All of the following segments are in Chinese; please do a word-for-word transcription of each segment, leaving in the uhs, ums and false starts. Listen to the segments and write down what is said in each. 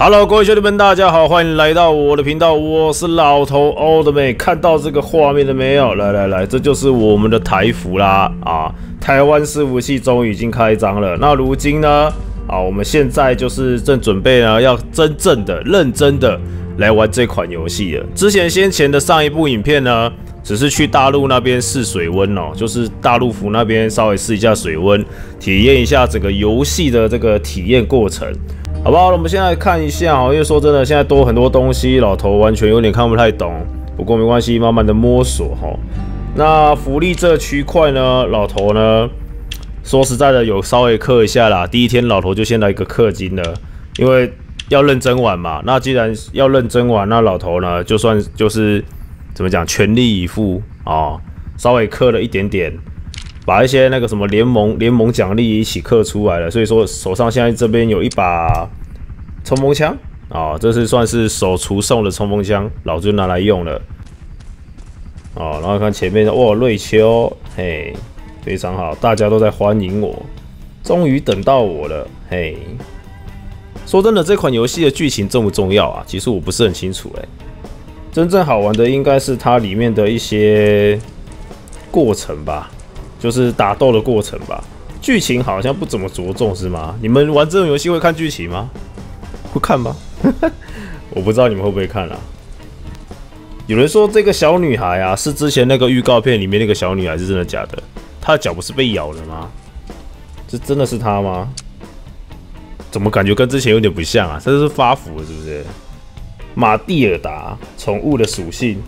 Hello， 各位兄弟们，大家好，欢迎来到我的频道，我是老头欧的妹。看到这个画面了没有？来来来，这就是我们的台服啦啊！台湾伺服器终于已经开张了。那如今呢？啊，我们现在就是正准备呢，要真正的、认真的来玩这款游戏了。之前先前的上一部影片呢，只是去大陆那边试水温哦，就是大陆服那边稍微试一下水温，体验一下整个游戏的这个体验过程。好不好？我们现在看一下哦，因为说真的，现在多很多东西，老头完全有点看不太懂。不过没关系，慢慢的摸索哈。那福利这区块呢，老头呢，说实在的，有稍微氪一下啦。第一天老头就先来一个氪金了，因为要认真玩嘛。那既然要认真玩，那老头呢，就算就是怎么讲，全力以赴啊、哦，稍微氪了一点点。把一些那个什么联盟联盟奖励一起氪出来了，所以说手上现在这边有一把冲锋枪啊、哦，这是算是手厨送的冲锋枪，老子就拿来用了。哦，然后看前面哇，瑞秋，嘿，非常好，大家都在欢迎我，终于等到我了，嘿。说真的，这款游戏的剧情重不重要啊？其实我不是很清楚哎、欸。真正好玩的应该是它里面的一些过程吧。就是打斗的过程吧，剧情好像不怎么着重是吗？你们玩这种游戏会看剧情吗？会看吗？我不知道你们会不会看啊。有人说这个小女孩啊，是之前那个预告片里面那个小女孩，是真的假的？她的脚不是被咬了吗？这真的是她吗？怎么感觉跟之前有点不像啊？这是发福了是不是？马蒂尔达宠物的属性。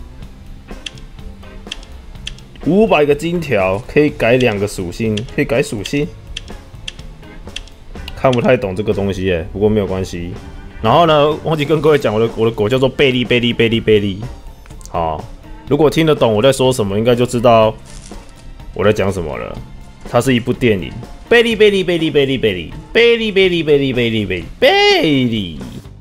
五百个金条可以改两个属性，可以改属性，看不太懂这个东西耶，不过没有关系。然后呢，忘记跟各位讲，我的我的狗叫做贝利贝利贝利贝利。好，如果听得懂我在说什么，应该就知道我在讲什么了。它是一部电影，贝利贝利贝利贝利贝利贝利贝利贝利贝利贝利贝利。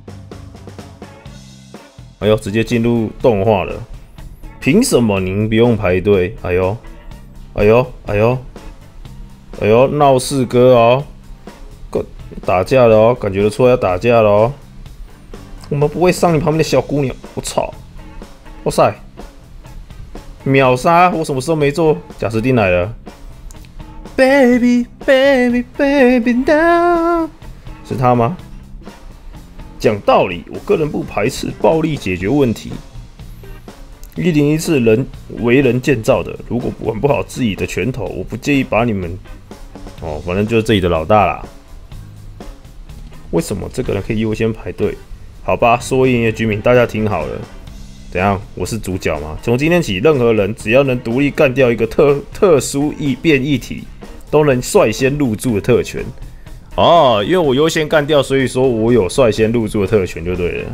哎呦，直接进入动画了。凭什么您不用排队？哎呦，哎呦，哎呦，哎呦，闹事哥哦，打架了哦，感觉得出来要打架了哦。我们不会伤你旁边的小姑娘。我操！哇塞，秒杀！我什么时候没做？贾斯汀来了 ，Baby Baby Baby Now， 是他吗？讲道理，我个人不排斥暴力解决问题。一零一是人为人建造的，如果管不好自己的拳头，我不介意把你们……哦，反正就是自己的老大啦。为什么这个人可以优先排队？好吧，说营业居民，大家听好了，怎样？我是主角吗？从今天起，任何人只要能独立干掉一个特特殊异变异体，都能率先入住的特权。哦，因为我优先干掉，所以说我有率先入住的特权，就对了。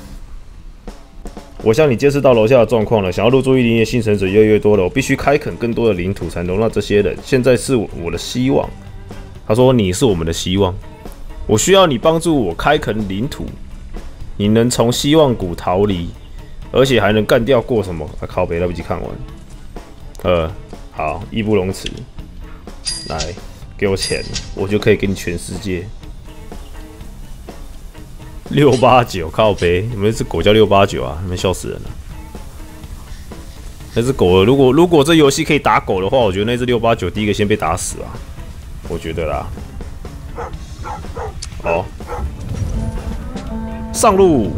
我向你揭示到楼下的状况了，想要入住一零一的幸存者越来越多了，我必须开垦更多的领土才容纳这些人。现在是我的希望。他说你是我们的希望，我需要你帮助我开垦领土。你能从希望谷逃离，而且还能干掉过什么？啊靠北，来不及看完。呃，好，义不容辞。来，给我钱，我就可以给你全世界。六八九靠北，你们那只狗叫六八九啊？你们笑死人了。那只狗，如果如果这游戏可以打狗的话，我觉得那只六八九第一个先被打死啊，我觉得啦。好，上路，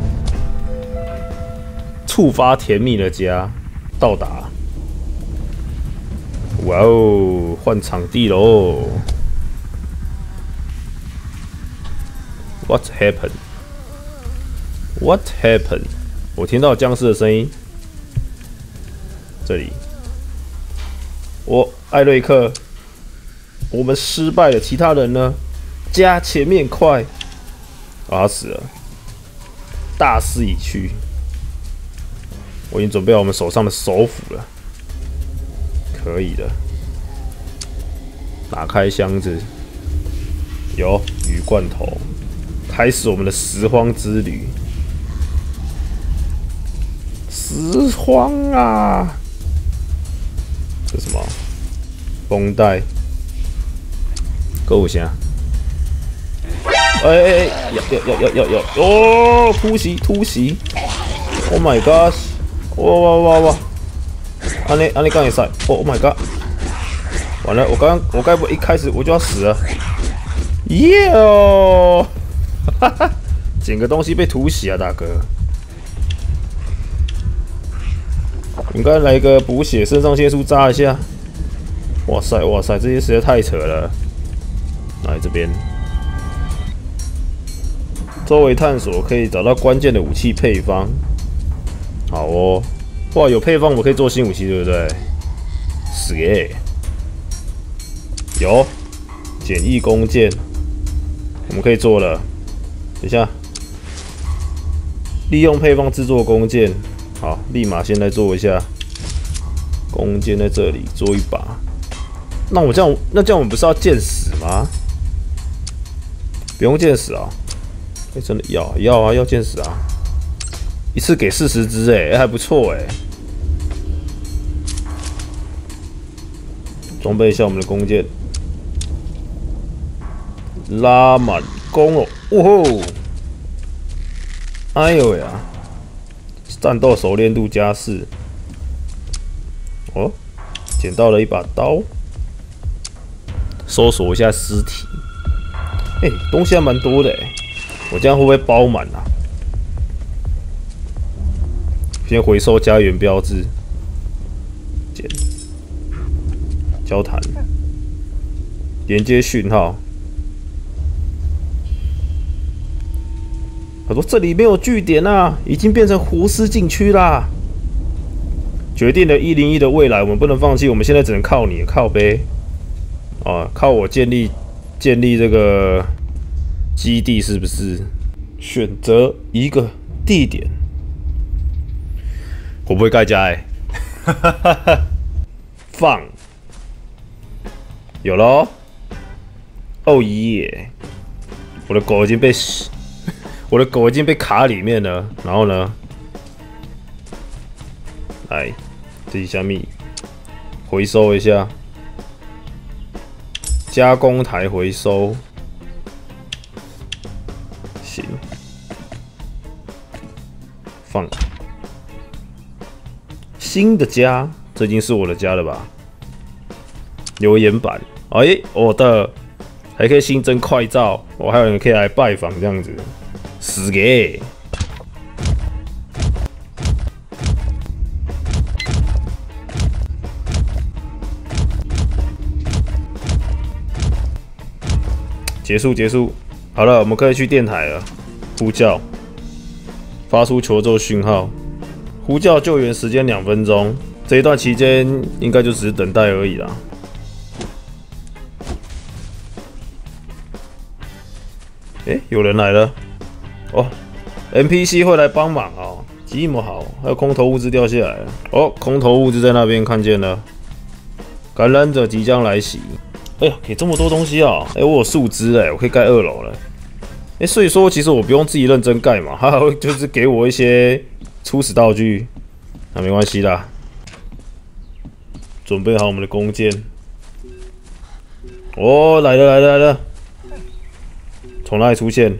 触发甜蜜的家，到达。哇哦，换场地喽 ！What happened？What happened？ 我听到僵尸的声音。这里，我艾瑞克，我们失败了。其他人呢？加前面快！啊，他死了。大势已去。我已经准备好我们手上的手斧了。可以的。打开箱子，有鱼罐头，开始我们的拾荒之旅。拾荒啊！这是什么？绷带。够下。 哎哎哎，要要要要要要！哦，突袭突袭 ！Oh my god！ 哇哇哇哇！安尼安尼刚也赛 ！Oh my god！ 完了，我刚刚我该不会一开始我就要死了？耶哦！哈哈，整个东西被突袭啊，大哥！应该来个补血，肾上腺素扎一下。哇塞哇塞，这些实在太扯了。来这边。 周围探索可以找到关键的武器配方。好哦，哇，有配方我们可以做新武器，对不对？是耶，有简易弓箭，我们可以做了。等一下，利用配方制作弓箭。好，立马先来做一下。弓箭在这里做一把。那我这样，那这样我们不是要箭矢吗？不用箭矢啊。 哎、欸，真的要要啊，要箭矢啊！一次给四十只，哎，还不错哎。装备一下我们的弓箭，拉满弓哦！哇吼！哎呦呀！战斗熟练度加四。哦，捡到了一把刀，搜索一下尸体。哎、欸，东西还蛮多的哎。 我这样会不会包满啊？先回收家园标志，捡交谈，连接讯号。他说这里没有据点啊，已经变成活尸禁区啦。决定了一零一的未来，我们不能放弃，我们现在只能靠你，靠背啊，靠我建立建立这个。 基地是不是？选择一个地点，会不会盖家哎？放，有咯。哦耶！我的狗已经被我的狗已经被卡里面了。然后呢？来，这一下米回收一下，加工台回收。 行，放新的家，这已经是我的家了吧？留言板，哎，我的还可以新增快照，我还有人可以来拜访这样子，死给！结束，结束。 好了，我们可以去电台了。呼叫，发出求救讯号。呼叫救援时间两分钟。这一段期间应该就只是等待而已啦。哎、欸，有人来了。哦 ，N P C 会来帮忙哦，这么好。还有空投物资掉下来了。哦，空投物资在那边看见了。感染者即将来袭。 哎呀，给这么多东西啊！哎、欸，我有树枝哎，我可以盖二楼了。哎、欸，所以说其实我不用自己认真盖嘛，他还会就是给我一些初始道具，那没关系啦。准备好我们的弓箭。哦，来了来了来了！从哪里出现？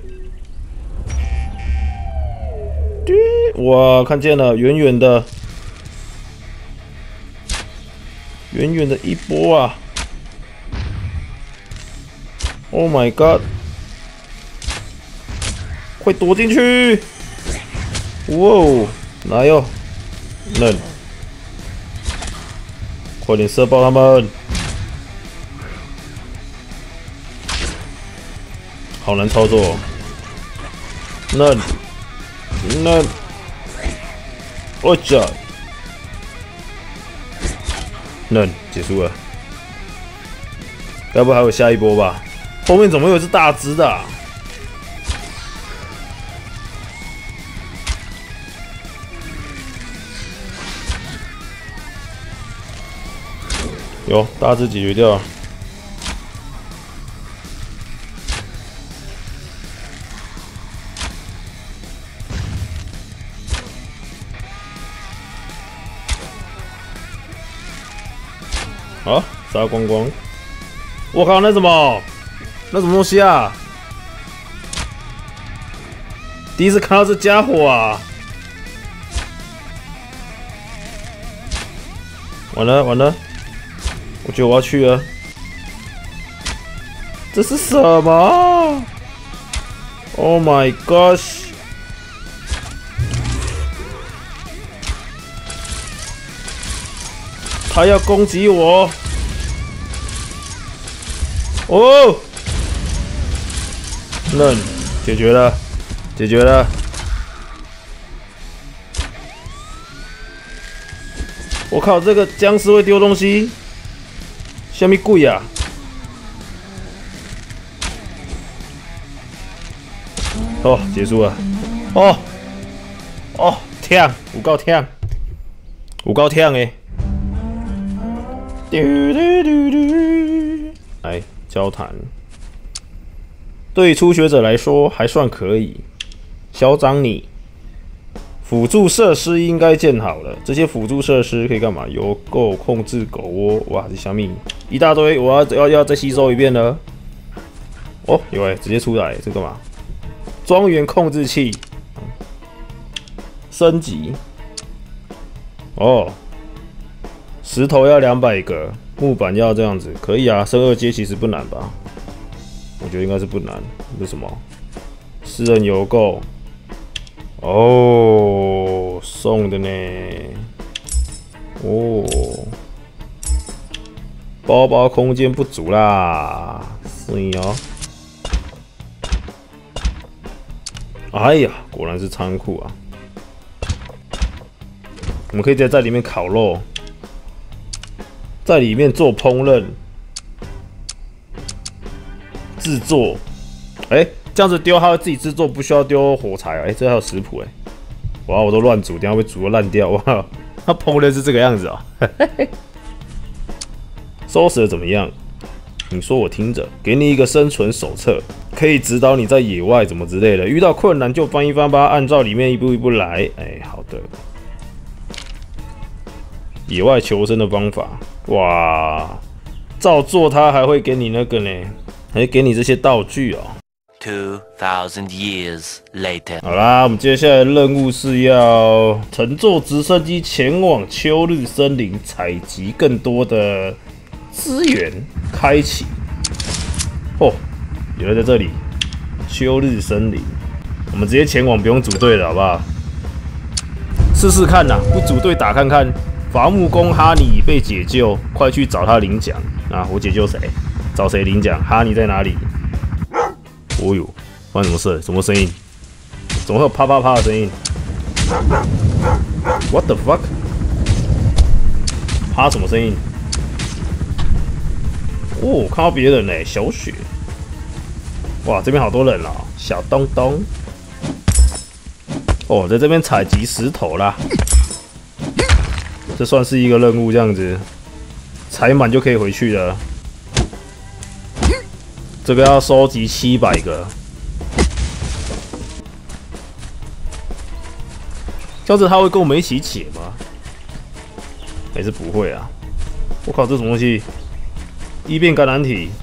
哇，看见了，远远的，远远的一波啊！ Oh my god！ 快躲进去！哇哦，来哟，嫩，快点射爆他们！好难操作、哦，嫩，嫩，我操！嫩，结束了。该不会还有下一波吧？ 后面怎么有一只大只的、啊？有大只解决掉了。好，杀光光。我靠，那什么？那什么东西啊？ 第一次看到这家伙啊！完了完了，我觉得我要去了。这是什么 ？Oh my gosh！ 他要攻击我！哦，嫩，解决了，解决了。我靠，这个僵尸会丢东西，虾米鬼啊！哦，结束了。哦，哦，痛，有够痛，有够痛诶！来交谈，对初学者来说还算可以。小长你，辅助设施应该建好了。这些辅助设施可以干嘛？有够控制狗窝，哇，这小米一大堆，我要要要再吸收一遍了。哦，有哎、欸，直接出来，这干嘛？庄园控制器升级。哦。石头要两百个，木板要这样子，可以啊。升二阶其实不难吧？我觉得应该是不难。这是什么？私人邮购。哦，送的呢。哦，包包空间不足啦，是哦。哎呀，果然是仓库啊！我们可以直接在里面烤肉。在里面做烹饪、制作，哎、欸，这样子丢它会自己制作，不需要丢火柴啊！哎、欸，这还有食谱哎，哇，我都乱煮，等下会煮的烂掉哇！它烹饪是这个样子啊、喔，收拾的怎么样？你说我听着，给你一个生存手册，可以指导你在野外怎么之类的，遇到困难就翻一翻吧，按照里面一步一步来。哎、欸，好的。野外求生的方法，哇！照做它还会给你那个呢，还给你这些道具哦。 Two thousand years later。 好啦，我们接下来的任务是要乘坐直升机前往秋日森林，采集更多的资源，开启。哦，原来在这里，秋日森林，我们直接前往，不用组队了，好不好？试试看呐，不组队打看看。伐木工哈尼已被解救，快去找他领奖啊！我解救谁？找谁领奖？哈尼在哪里？哦呦，发生什么事？什么声音？怎么会有啪啪啪的声音 ？What the fuck？ 啪什么声音？哦，看到别人嘞，小雪。哇，这边好多人哦，小东东。哦，在这边采集石头啦。这算是一个任务，这样子采满就可以回去了。这个要收集七百个，这样子他会跟我们一起解吗？还是不会啊？我靠，这什么东西？异变感染体，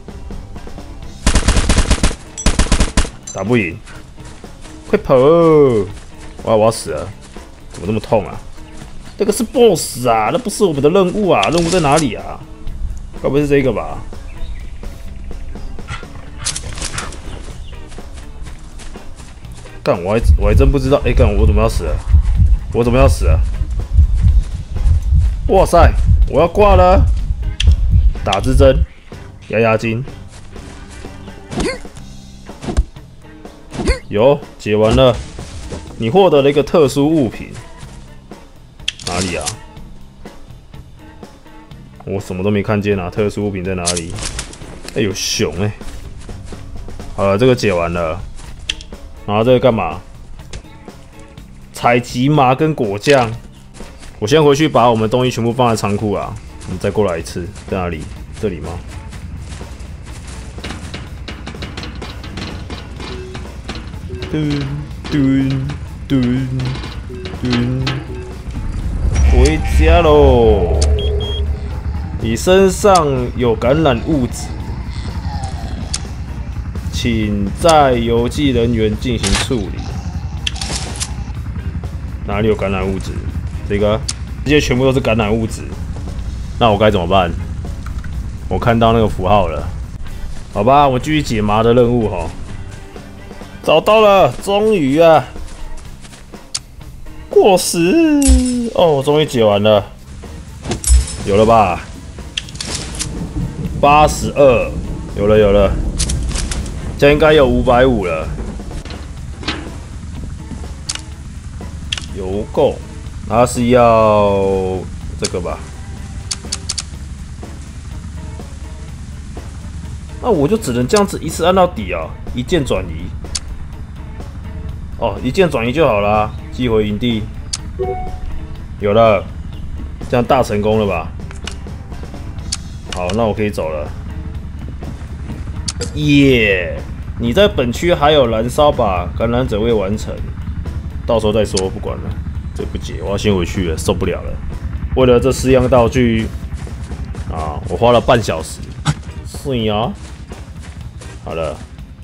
打不赢，快跑！哇，我要死了！怎么这么痛啊？这个是 boss 啊，那不是我们的任务啊！任务在哪里啊？该不会是这个吧？干，我还我还真不知道。哎、欸，干，我怎么要死了？我怎么要死了？哇塞，我要挂了！打支针，压压惊。有，解完了。你获得了一个特殊物品。哪里啊？我什么都没看见啊！特殊物品在哪里？哎、欸，有熊哎、欸！好了，这个解完了。然后这个干嘛？采集麻跟果酱。我先回去把我们东西全部放在仓库啊。我们再过来一次，在哪里？这里吗？嘟嘟嘟嘟。回家喽！你身上有感染物质，请在邮寄人员进行处理。 哪里有感染物质？这个，这些全部都是感染物质。那我该怎么办？我看到那个符号了。好吧，我继续解麻的任务哈。找到了，终于啊！过时哦，终于解完了。有了吧？八十二，有了有了，这样应该有五百五了。邮购，它是要这个吧？那我就只能这样子一次按到底啊，一键转移。哦，一键转移就好啦，寄回营地。有了，这样大成功了吧？好，那我可以走了。耶、yeah ！你在本区还有燃烧吧？感染者未完成，到时候再说，不管了。这不解，我要先回去了，受不了了。为了这四样道具啊，我花了半小时。是呀。好了，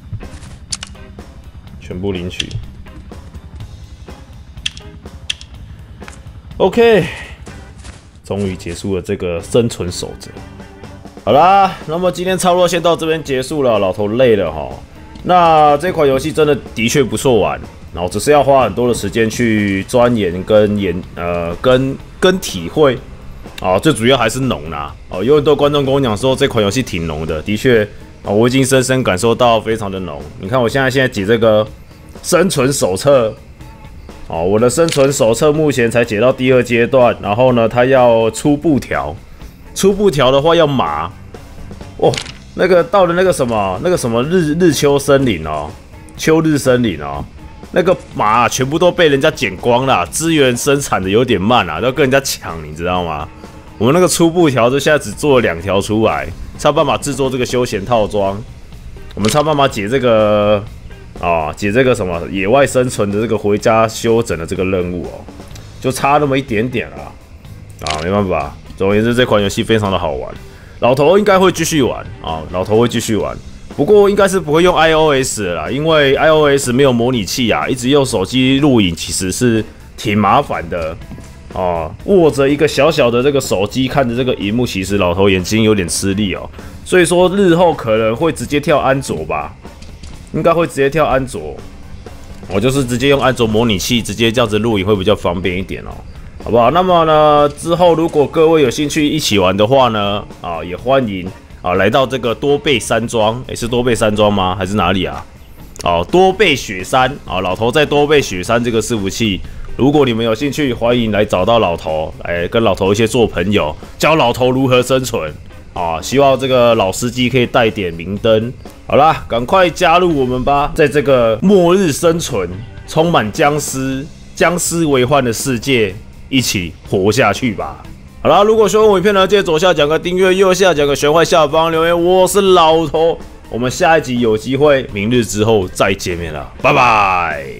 全部领取。OK， 终于结束了这个生存守则。好啦，那么今天差不多先到这边结束了，老头累了哈。那这款游戏真的的确不错玩，然后只是要花很多的时间去钻研跟研呃跟跟体会啊，最主要还是浓啦。哦，有很多观众跟我讲说这款游戏挺浓的，的确。啊，我已经深深感受到非常的浓。你看，我现在现在解这个生存手册，哦，我的生存手册目前才解到第二阶段，然后呢，它要初步调，初步调的话要麻，哦，那个到了那个什么那个什么日日秋森林哦，秋日森林哦，那个麻、啊、全部都被人家剪光了，资源生产的有点慢啊，都跟人家抢，你知道吗？我们那个初步条就现在只做了两条出来。才有办法制作这个休闲套装，我们才有办法解这个啊，解这个什么野外生存的这个回家休整的这个任务哦，就差那么一点点啦，啊，没办法。总而言之，这款游戏非常的好玩，老头应该会继续玩啊，老头会继续玩，不过应该是不会用 iOS 的啦，因为 iOS 没有模拟器啊，一直用手机录影其实是挺麻烦的。哦，握着一个小小的这个手机，看着这个荧幕，其实老头眼睛有点吃力哦。所以说日后可能会直接跳安卓吧，应该会直接跳安卓。我就是直接用安卓模拟器，直接这样子录影会比较方便一点哦，好不好？那么呢，之后如果各位有兴趣一起玩的话呢，啊，也欢迎啊来到这个多倍山庄，诶，是多倍山庄吗？还是哪里啊？哦，多倍雪山啊，老头在多倍雪山这个伺服器。如果你们有兴趣，欢迎来找到老头，来跟老头一些做朋友，教老头如何生存啊！希望这个老司机可以带点明灯。好啦，赶快加入我们吧，在这个末日生存、充满僵尸、僵尸为患的世界，一起活下去吧！好啦，如果喜欢我影片呢，记得左下角个订阅，右下角个玄幻，下方留言。我是老头，我们下一集有机会，明日之后再见面了，拜拜。